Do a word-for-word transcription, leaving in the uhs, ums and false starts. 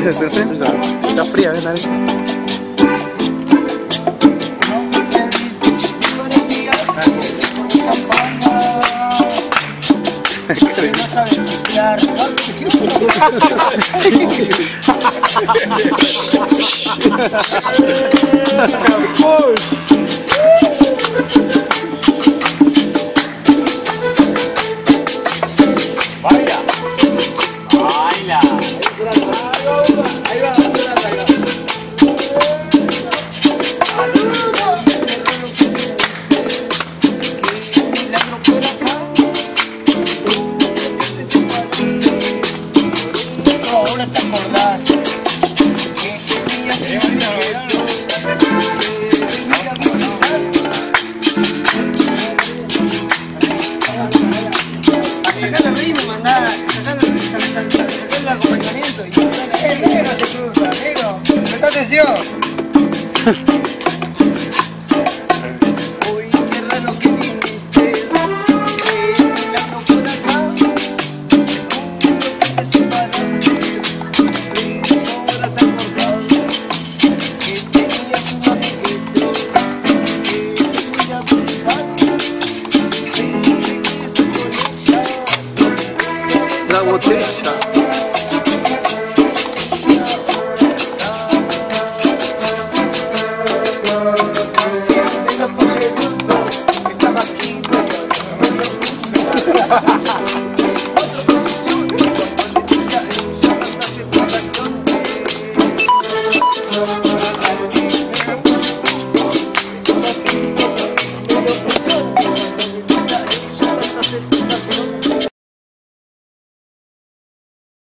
Está fría, ¿ves? Vaya. Baila. Ahí va, ahí va. Ahora te acordás que tenía sacar el ritmo, mandá, sacar el acompañamiento y el negro te cruza, negro, presta atención. Uy, qué raro que viniste, mirando por acá, seguro que te separaste, pero ahora te acordás que tenías un amiguito que te iba a visitar. La botella.